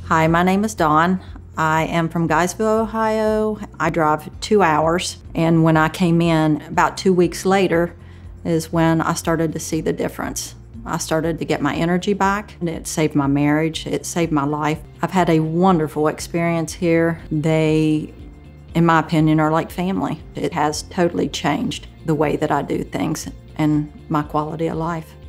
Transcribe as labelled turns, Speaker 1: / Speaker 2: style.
Speaker 1: Hi, my name is Dawn. I am from Guysville, Ohio. I drive 2 hours, and when I came in about 2 weeks later is when I started to see the difference. I started to get my energy back, and it saved my marriage, it saved my life. I've had a wonderful experience here. They, in my opinion, are like family. It has totally changed the way that I do things and my quality of life.